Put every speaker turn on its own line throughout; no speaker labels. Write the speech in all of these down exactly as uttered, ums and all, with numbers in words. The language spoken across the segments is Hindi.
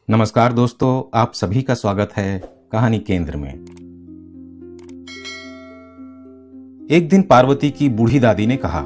नमस्कार दोस्तों, आप सभी का स्वागत है कहानी केंद्र में। एक दिन पार्वती की बूढ़ी दादी ने कहा,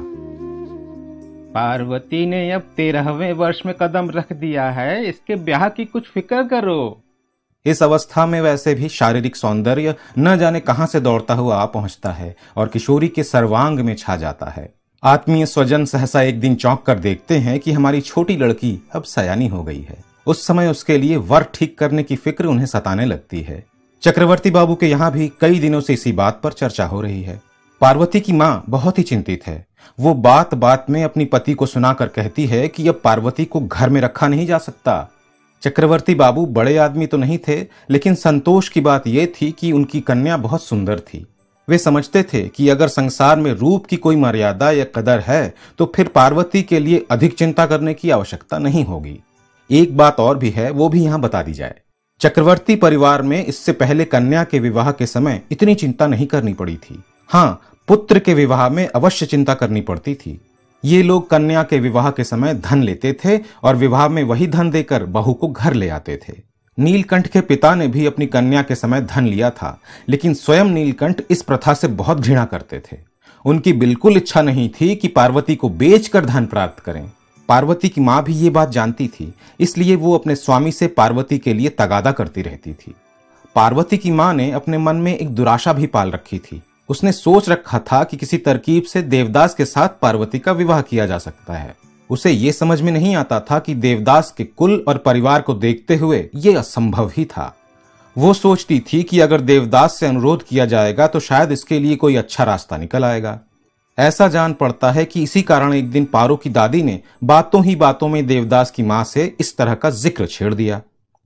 पार्वती ने अब तेरहवें वर्ष में कदम रख दिया है, इसके ब्याह की कुछ फिक्र करो।
इस अवस्था में वैसे भी शारीरिक सौंदर्य न जाने कहां से दौड़ता हुआ आ पहुंचता है और किशोरी के सर्वांग में छा जाता है। आत्मीय स्वजन सहसा एक दिन चौंक कर देखते हैं कि हमारी छोटी लड़की अब सयानी हो गई है। उस समय उसके लिए वर ठीक करने की फिक्र उन्हें सताने लगती है। चक्रवर्ती बाबू के यहाँ भी कई दिनों से इसी बात पर चर्चा हो रही है। पार्वती की माँ बहुत ही चिंतित है। वो बात बात में अपनी पति को सुनाकर कहती है कि अब पार्वती को घर में रखा नहीं जा सकता। चक्रवर्ती बाबू बड़े आदमी तो नहीं थे, लेकिन संतोष की बात यह थी कि उनकी कन्या बहुत सुंदर थी। वे समझते थे कि अगर संसार में रूप की कोई मर्यादा या कदर है तो फिर पार्वती के लिए अधिक चिंता करने की आवश्यकता नहीं होगी। एक बात और भी है, वो भी यहां बता दी जाए। चक्रवर्ती परिवार में इससे पहले कन्या के विवाह के समय इतनी चिंता नहीं करनी पड़ी थी। हाँ, पुत्र के विवाह में अवश्य चिंता करनी पड़ती थी। ये लोग कन्या के विवाह के समय धन लेते थे और विवाह में वही धन देकर बहू को घर ले आते थे। नीलकंठ के पिता ने भी अपनी कन्या के समय धन लिया था, लेकिन स्वयं नीलकंठ इस प्रथा से बहुत घृणा करते थे। उनकी बिल्कुल इच्छा नहीं थी कि पार्वती को बेचकर धन प्राप्त करें। पार्वती की मां भी ये बात जानती थी, इसलिए वो अपने स्वामी से पार्वती के लिए तगादा करती रहती थी। पार्वती की मां ने अपने मन में एक दुराशा भी पाल रखी थी। उसने सोच रखा था कि किसी तरकीब से देवदास के साथ पार्वती का विवाह किया जा सकता है। उसे ये समझ में नहीं आता था कि देवदास के कुल और परिवार को देखते हुए ये असंभव ही था। वो सोचती थी कि अगर देवदास से अनुरोध किया जाएगा तो शायद इसके लिए कोई अच्छा रास्ता निकल आएगा। ऐसा जान पड़ता है कि इसी कारण एक दिन पारो की दादी ने बातों ही बातों में देवदास की मां से इस तरह का जिक्र छेड़ दिया।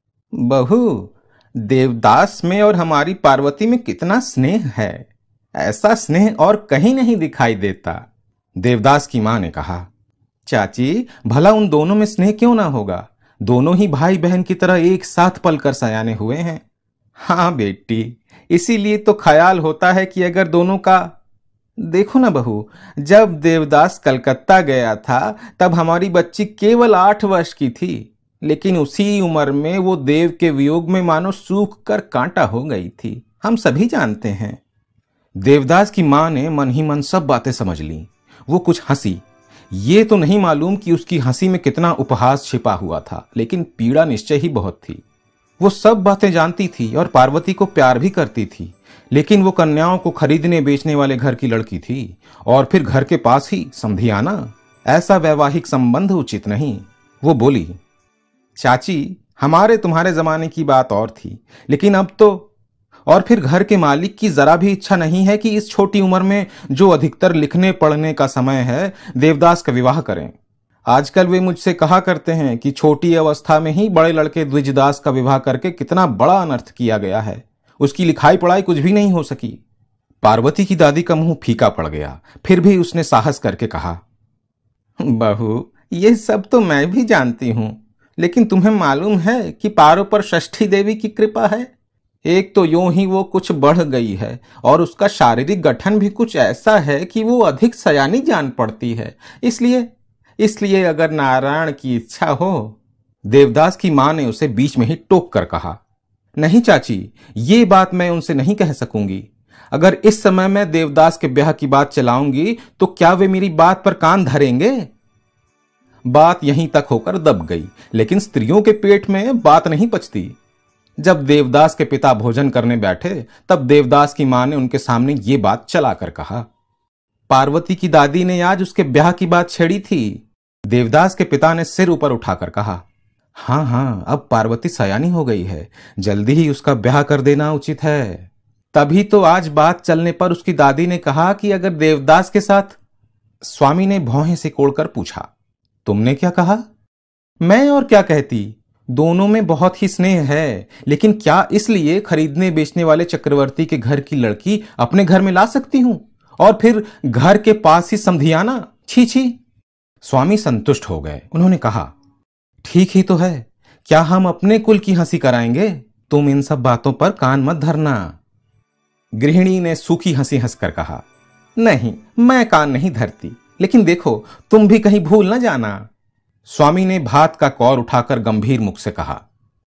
बहू, देवदास में और हमारी पार्वती में कितना स्नेह है, ऐसा स्नेह और कहीं नहीं दिखाई देता। देवदास की मां ने कहा, चाची, भला उन दोनों में स्नेह क्यों ना होगा? दोनों ही भाई बहन की तरह एक साथ पलकर सयाने हुए हैं। हाँ बेटी, इसीलिए तो ख्याल होता है कि अगर दोनों का देखो ना बहू, जब देवदास कलकत्ता गया था तब हमारी बच्ची केवल आठ वर्ष की थी, लेकिन उसी उम्र में वो देव के वियोग में मानो सूख कर कांटा हो गई थी। हम सभी जानते हैं। देवदास की मां ने मन ही मन सब बातें समझ ली। वो कुछ हंसी। ये तो नहीं मालूम कि उसकी हंसी में कितना उपहास छिपा हुआ था, लेकिन पीड़ा निश्चय ही बहुत थी। वो सब बातें जानती थी और पार्वती को प्यार भी करती थी, लेकिन वो कन्याओं को खरीदने बेचने वाले घर की लड़की थी और फिर घर के पास ही समधियाना। ऐसा वैवाहिक संबंध उचित नहीं। वो बोली, चाची, हमारे तुम्हारे जमाने की बात और थी, लेकिन अब तो और फिर घर के मालिक की जरा भी इच्छा नहीं है कि इस छोटी उम्र में, जो अधिकतर लिखने पढ़ने का समय है, देवदास का विवाह करें। आजकल वे मुझसे कहा करते हैं कि छोटी अवस्था में ही बड़े लड़के द्विजदास का विवाह करके कितना बड़ा अनर्थ किया गया है। उसकी लिखाई पढ़ाई कुछ भी नहीं हो सकी। पार्वती की दादी का मुंह फीका पड़ गया। फिर भी उसने साहस करके कहा, बहू, ये सब तो मैं भी जानती हूं, लेकिन तुम्हें मालूम है कि पारो पर षष्ठी देवी की कृपा है। एक तो यूं ही वो कुछ बढ़ गई है और उसका शारीरिक गठन भी कुछ ऐसा है कि वो अधिक सयानी जान पड़ती है। इसलिए इसलिए अगर नारायण की इच्छा हो। देवदास की मां ने उसे बीच में ही टोक कर कहा, नहीं चाची, ये बात मैं उनसे नहीं कह सकूंगी। अगर इस समय मैं देवदास के ब्याह की बात चलाऊंगी तो क्या वे मेरी बात पर कान धरेंगे? बात यहीं तक होकर दब गई, लेकिन स्त्रियों के पेट में बात नहीं पचती। जब देवदास के पिता भोजन करने बैठे तब देवदास की मां ने उनके सामने ये बात चलाकर कहा, पार्वती की दादी ने आज उसके ब्याह की बात छेड़ी थी। देवदास के पिता ने सिर ऊपर उठाकर कहा, हाँ हाँ, अब पार्वती सयानी हो गई है, जल्दी ही उसका ब्याह कर देना उचित है। तभी तो आज बात चलने पर उसकी दादी ने कहा कि अगर देवदास के साथ। स्वामी ने भौहें सिकोड़कर पूछा, तुमने क्या कहा? मैं और क्या कहती, दोनों में बहुत ही स्नेह है, लेकिन क्या इसलिए खरीदने बेचने वाले चक्रवर्ती के घर की लड़की अपने घर में ला सकती हूं और फिर घर के पास ही समधियाना? छी छी। स्वामी संतुष्ट हो गए। उन्होंने कहा, ठीक ही तो है, क्या हम अपने कुल की हंसी कराएंगे? तुम इन सब बातों पर कान मत धरना। गृहिणी ने सूखी हंसी हंसकर कहा, नहीं, मैं कान नहीं धरती, लेकिन देखो, तुम भी कहीं भूल न जाना। स्वामी ने भात का कौर उठाकर गंभीर मुख से कहा,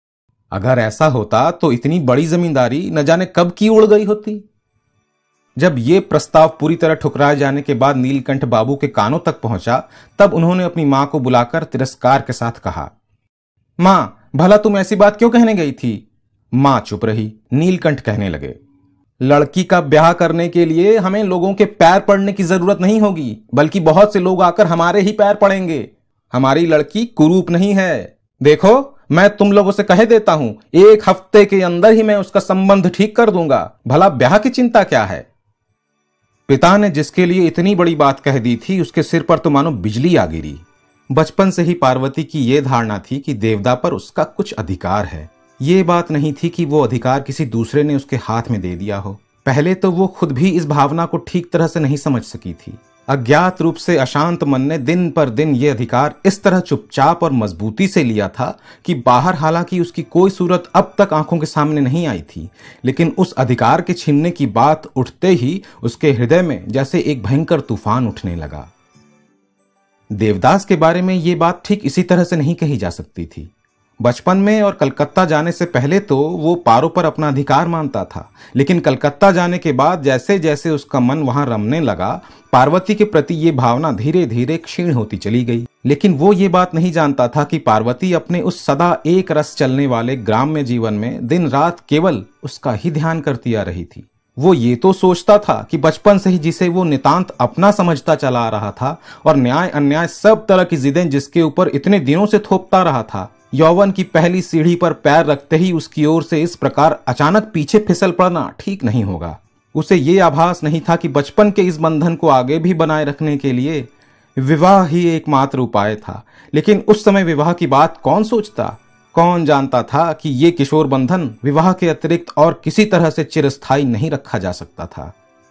अगर ऐसा होता तो इतनी बड़ी जमींदारी न जाने कब की उड़ गई होती। जब ये प्रस्ताव पूरी तरह ठुकराए जाने के बाद नीलकंठ बाबू के कानों तक पहुंचा, तब उन्होंने अपनी मां को बुलाकर तिरस्कार के साथ कहा, मां, भला तुम ऐसी बात क्यों कहने गई थी? मां चुप रही। नीलकंठ कहने लगे, लड़की का ब्याह करने के लिए हमें लोगों के पैर पड़ने की जरूरत नहीं होगी, बल्कि बहुत से लोग आकर हमारे ही पैर पड़ेंगे। हमारी लड़की कुरूप नहीं है। देखो, मैं तुम लोगों से कह देता हूं, एक हफ्ते के अंदर ही मैं उसका संबंध ठीक कर दूंगा। भला ब्याह की चिंता क्या है? पिता ने जिसके लिए इतनी बड़ी बात कह दी थी, उसके सिर पर तो मानो बिजली आ गिरी। बचपन से ही पार्वती की यह धारणा थी कि देवदा पर उसका कुछ अधिकार है। ये बात नहीं थी कि वो अधिकार किसी दूसरे ने उसके हाथ में दे दिया हो। पहले तो वो खुद भी इस भावना को ठीक तरह से नहीं समझ सकी थी। अज्ञात रूप से अशांत मन ने दिन पर दिन ये अधिकार इस तरह चुपचाप और मजबूती से लिया था कि बाहर हालांकि उसकी कोई सूरत अब तक आंखों के सामने नहीं आई थी, लेकिन उस अधिकार के छीनने की बात उठते ही उसके हृदय में जैसे एक भयंकर तूफान उठने लगा। देवदास के बारे में ये बात ठीक इसी तरह से नहीं कही जा सकती थी। बचपन में और कलकत्ता जाने से पहले तो वो पारो पर अपना अधिकार मानता था, लेकिन कलकत्ता जाने के बाद जैसे जैसे उसका मन वहां रमने लगा, पार्वती के प्रति ये भावना धीरे धीरे क्षीण होती चली गई। लेकिन वो ये बात नहीं जानता था कि पार्वती अपने उस सदा एक रस चलने वाले ग्राम्य जीवन में दिन रात केवल उसका ही ध्यान करती आ रही थी। वो ये तो सोचता था कि बचपन से ही जिसे वो नितांत अपना समझता चला आ रहा था और न्याय अन्याय सब तरह की जिदें जिसके ऊपर इतने दिनों से थोपता रहा था, यौवन की पहली सीढ़ी पर पैर रखते ही उसकी ओर से इस प्रकार अचानक पीछे फिसल पड़ना ठीक नहीं होगा। उसे ये आभास नहीं था कि बचपन के इस बंधन को आगे भी बनाए रखने के लिए विवाह ही एकमात्र उपाय था। लेकिन उस समय विवाह की बात कौन सोचता? कौन जानता था कि ये किशोर बंधन विवाह के अतिरिक्त और किसी तरह से चिरस्थायी नहीं रखा जा सकता था।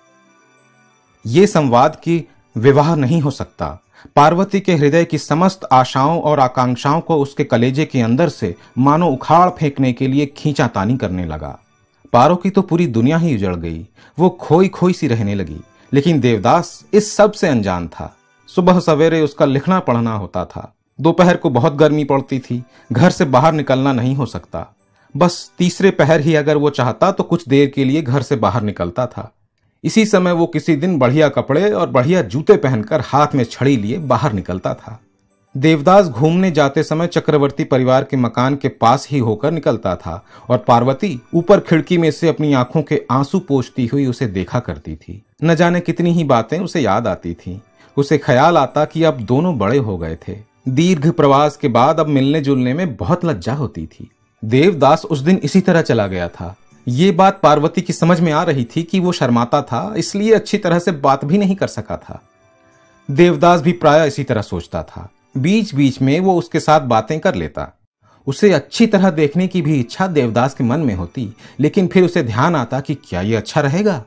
ये संवाद कि विवाह नहीं हो सकता पार्वती के हृदय की समस्त आशाओं और आकांक्षाओं को उसके कलेजे के अंदर से मानो उखाड़ फेंकने के लिए खींचातानी करने लगा। पारो की तो पूरी दुनिया ही उजड़ गई। वो खोई खोई सी रहने लगी। लेकिन देवदास इस सब से अनजान था। सुबह सवेरे उसका लिखना पढ़ना होता था। दोपहर को बहुत गर्मी पड़ती थी। घर से बाहर निकलना नहीं हो सकता। बस तीसरे पहर ही अगर वो चाहता तो कुछ देर के लिए घर से बाहर निकलता था। इसी समय वो किसी दिन बढ़िया कपड़े और बढ़िया जूते पहनकर हाथ में छड़ी लिए बाहर निकलता था। देवदास घूमने जाते समय चक्रवर्ती परिवार के मकान के पास ही होकर निकलता था और पार्वती ऊपर खिड़की में से अपनी आंखों के आंसू पोंछती हुई उसे देखा करती थी। न जाने कितनी ही बातें उसे याद आती थीं। उसे ख्याल आता कि अब दोनों बड़े हो गए थे। दीर्घ प्रवास के बाद अब मिलने जुलने में बहुत लज्जा होती थी। देवदास उस दिन इसी तरह चला गया था। ये बात पार्वती की समझ में आ रही थी कि वो शर्माता था, इसलिए अच्छी तरह से बात भी नहीं कर सका था। देवदास भी प्रायः इसी तरह सोचता था। बीच बीच में वो उसके साथ बातें कर लेता। उसे अच्छी तरह देखने की भी इच्छा देवदास के मन में होती, लेकिन फिर उसे ध्यान आता कि क्या ये अच्छा रहेगा।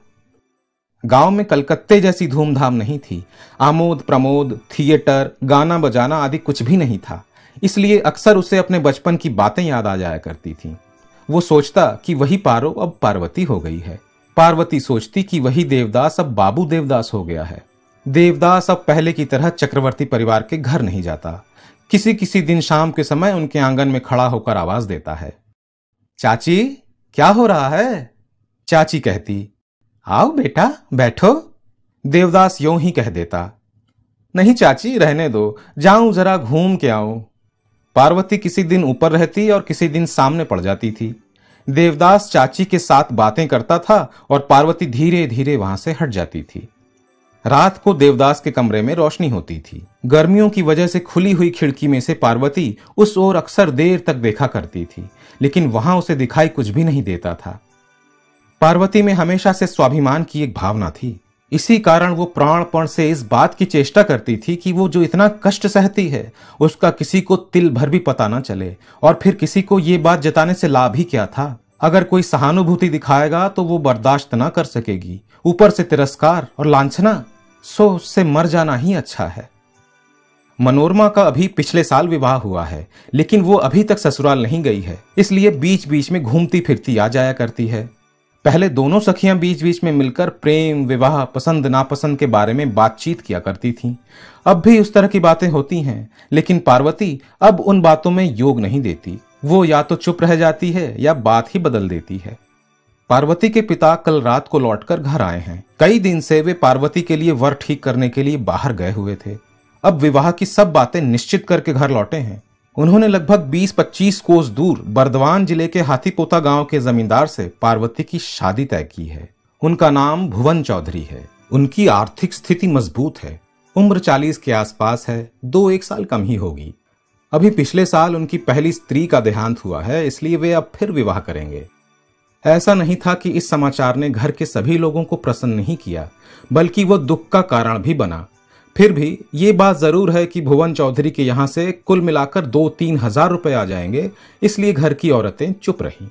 गांव में कलकत्ते जैसी धूमधाम नहीं थी। आमोद प्रमोद, थिएटर, गाना बजाना आदि कुछ भी नहीं था। इसलिए अक्सर उसे अपने बचपन की बातें याद आ जाया करती थीं। वो सोचता कि वही पारो अब पार्वती हो गई है। पार्वती सोचती कि वही देवदास अब बाबू देवदास हो गया है। देवदास अब पहले की तरह चक्रवर्ती परिवार के घर नहीं जाता। किसी किसी दिन शाम के समय उनके आंगन में खड़ा होकर आवाज देता है, चाची, क्या हो रहा है? चाची कहती, आओ बेटा बैठो। देवदास यूं ही कह देता, नहीं चाची, रहने दो, जाऊं जरा घूम के आऊं। पार्वती किसी दिन ऊपर रहती और किसी दिन सामने पड़ जाती थी। देवदास चाची के साथ बातें करता था और पार्वती धीरे धीरे वहां से हट जाती थी। रात को देवदास के कमरे में रोशनी होती थी। गर्मियों की वजह से खुली हुई खिड़की में से पार्वती उस ओर अक्सर देर तक देखा करती थी, लेकिन वहां उसे दिखाई कुछ भी नहीं देता था। पार्वती में हमेशा से स्वाभिमान की एक भावना थी। इसी कारण वो प्राणपण से इस बात की चेष्टा करती थी कि वो जो इतना कष्ट सहती है उसका किसी को तिल भर भी पता न चले। और फिर किसी को ये बात जताने से लाभ ही क्या था? अगर कोई सहानुभूति दिखाएगा तो वो बर्दाश्त न कर सकेगी। ऊपर से तिरस्कार और लांछना, सो उससे मर जाना ही अच्छा है। मनोरमा का अभी पिछले साल विवाह हुआ है, लेकिन वो अभी तक ससुराल नहीं गई है, इसलिए बीच बीच में घूमती फिरती आ जाया करती है। पहले दोनों सखियां बीच बीच में मिलकर प्रेम, विवाह, पसंद नापसंद के बारे में बातचीत किया करती थीं। अब भी उस तरह की बातें होती हैं, लेकिन पार्वती अब उन बातों में योग नहीं देती। वो या तो चुप रह जाती है या बात ही बदल देती है। पार्वती के पिता कल रात को लौटकर घर आए हैं। कई दिन से वे पार्वती के लिए वर ठीक करने के लिए बाहर गए हुए थे। अब विवाह की सब बातें निश्चित करके घर लौटे हैं। उन्होंने लगभग बीस पच्चीस कोस दूर बर्दवान जिले के हाथीपोता गांव के जमींदार से पार्वती की शादी तय की है। उनका नाम भुवन चौधरी है। उनकी आर्थिक स्थिति मजबूत है। उम्र चालीस के आसपास है, दो एक साल कम ही होगी। अभी पिछले साल उनकी पहली स्त्री का देहांत हुआ है, इसलिए वे अब फिर विवाह करेंगे। ऐसा नहीं था कि इस समाचार ने घर के सभी लोगों को प्रसन्न नहीं किया, बल्कि वो दुख का कारण भी बना। फिर भी ये बात जरूर है कि भुवन चौधरी के यहां से कुल मिलाकर दो तीन हजार रुपए आ जाएंगे, इसलिए घर की औरतें चुप रहीं।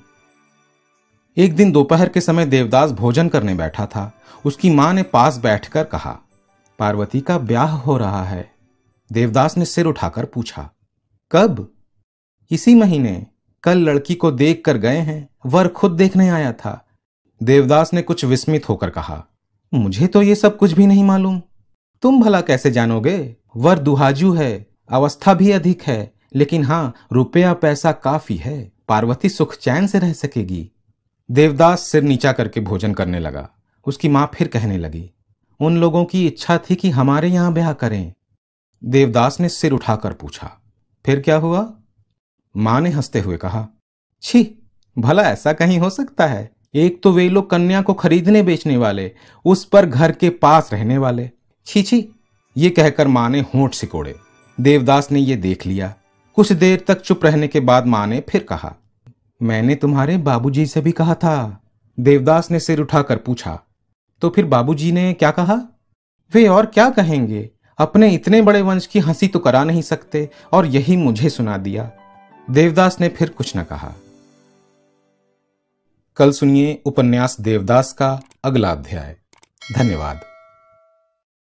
एक दिन दोपहर के समय देवदास भोजन करने बैठा था। उसकी मां ने पास बैठकर कहा, पार्वती का ब्याह हो रहा है। देवदास ने सिर उठाकर पूछा, कब? इसी महीने। कल लड़की को देख कर गए हैं, वर खुद देखने आया था। देवदास ने कुछ विस्मित होकर कहा, मुझे तो ये सब कुछ भी नहीं मालूम। तुम भला कैसे जानोगे? वर दुहाजू है, अवस्था भी अधिक है, लेकिन हाँ, रुपया पैसा काफी है। पार्वती सुख चैन से रह सकेगी। देवदास सिर नीचा करके भोजन करने लगा। उसकी मां फिर कहने लगी, उन लोगों की इच्छा थी कि हमारे यहां ब्याह करें। देवदास ने सिर उठाकर पूछा, फिर क्या हुआ? मां ने हंसते हुए कहा, छी, भला ऐसा कहीं हो सकता है? एक तो वे लोग कन्या को खरीदने बेचने वाले, उस पर घर के पास रहने वाले। छी छी। ये कहकर मां ने होंठ सिकोड़े। देवदास ने ये देख लिया। कुछ देर तक चुप रहने के बाद मां ने फिर कहा, मैंने तुम्हारे बाबूजी से भी कहा था। देवदास ने सिर उठाकर पूछा, तो फिर बाबूजी ने क्या कहा? वे और क्या कहेंगे? अपने इतने बड़े वंश की हंसी तो करा नहीं सकते, और यही मुझे सुना दिया। देवदास ने फिर कुछ न कहा। कल सुनिए उपन्यास देवदास का अगला अध्याय। धन्यवाद।